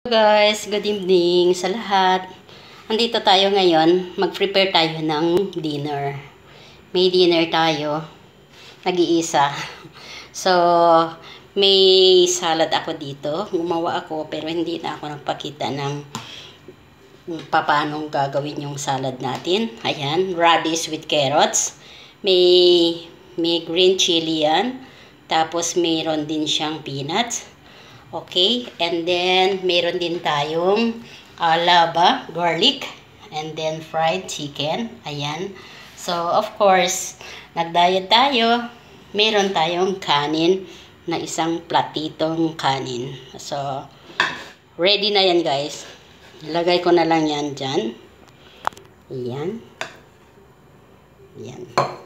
Guys, good evening sa lahat. Andito tayo ngayon, mag-prepare tayo ng dinner. May dinner tayo, nag-iisa. So, may salad ako dito. Gumawa ako pero hindi na ako nagpakita ng paano gagawin yung salad natin. Ayan, radish with carrots. May green chili yan. Tapos mayroon din siyang peanuts. Okay, and then meron din tayong laba, garlic, and then fried chicken. Ayan. So, of course, nag-diet tayo. Meron tayong kanin na isang platitong kanin. So, ready na yan guys. Ilagay ko na lang yan dyan. Ayan. Ayan.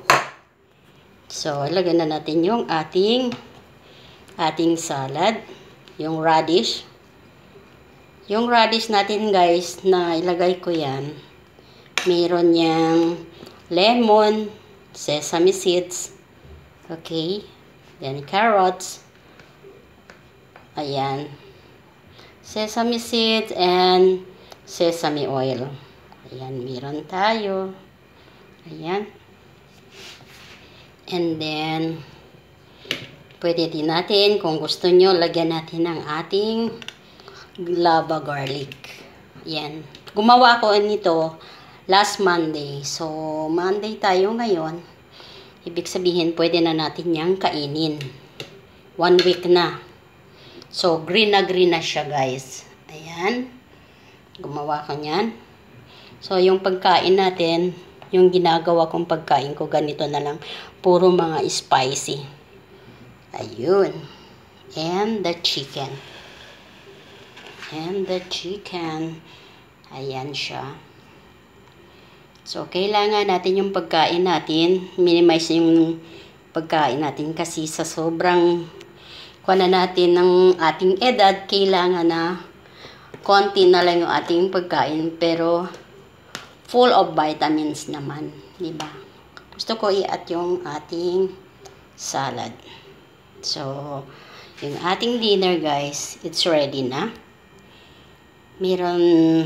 So, ilagay na natin yung ating salad. Yung radish. Yung radish natin guys, na ilagay ko yan. Meron niyang lemon, sesame seeds. Okay. Then carrots. Ayan. Sesame seeds and sesame oil. Ayan, meron tayo. Ayan. And then pwede din natin, kung gusto nyo, lagyan natin ng ating laba garlic. Yan. Gumawa ko nito last Monday. So, Monday tayo ngayon. Ibig sabihin, pwede na natin yang kainin. 1 week na. So, green na siya, guys. Ayan. Gumawa ko niyan. So, yung pagkain natin, yung ginagawa kong pagkain ko, ganito na lang. Puro mga spicy. Ayun. And the chicken. Ayan siya. So, kailangan natin yung pagkain natin. Minimize yung pagkain natin kasi sa sobrang kuha natin ng ating edad, kailangan na konti na lang yung ating pagkain. Pero, full of vitamins naman. Diba? Gusto ko i-add yung ating salad. So, yung ating dinner guys, it's ready na. Meron,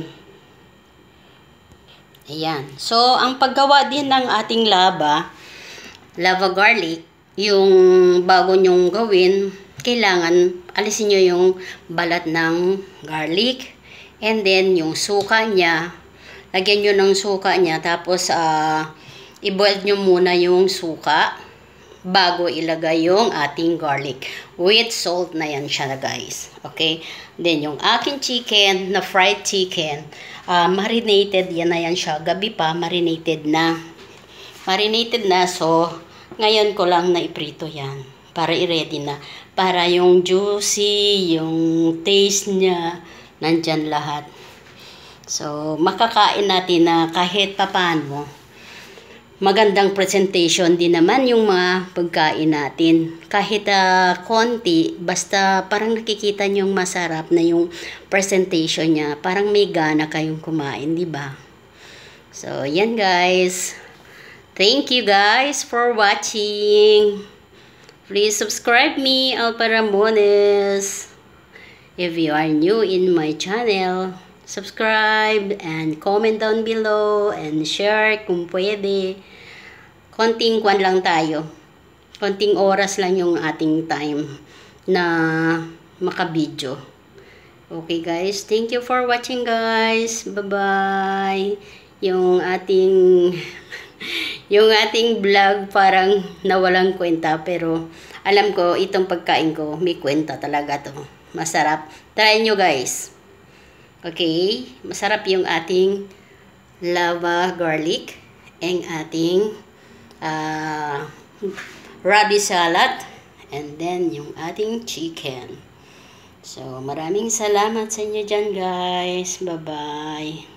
ayan. So, ang paggawa din ng ating laba garlic, yung bago nyong gawin, kailangan alisin nyo yung balat ng garlic, and then yung suka niya, lagyan nyo ng suka niya, tapos i-boil nyo muna yung suka, bago ilagay yung ating garlic. With salt na yan siya guys. Okay? Then, yung aking chicken, na fried chicken, marinated yan na yan siya. Gabi pa, marinated na. So, ngayon ko lang na iprito yan. Para i-ready na. Para yung juicy, yung taste niya, nandyan lahat. So, makakain natin na kahit papaano, magandang presentation din naman yung mga pagkain natin. Kahit konti, basta parang nakikita nyo yung masarap na yung presentation niya. Parang may gana kayong kumain, di ba? So, yan guys. Thank you guys for watching. Please subscribe me, Alpa Ramones. If you are new in my channel, subscribe and comment down below and share kung pwede. Konting kwan lang tayo. Konting oras lang yung ating time na makabidyo. Okay guys, thank you for watching guys. Bye-bye. Yung ating vlog parang nawalang kwenta, pero alam ko itong pagkain ko may kwenta talaga to. Masarap. Try nyo guys. Okay, masarap yung ating lava garlic, ang ating radish salad, and then yung ating chicken. So, maraming salamat sa inyo dyan guys. Bye-bye.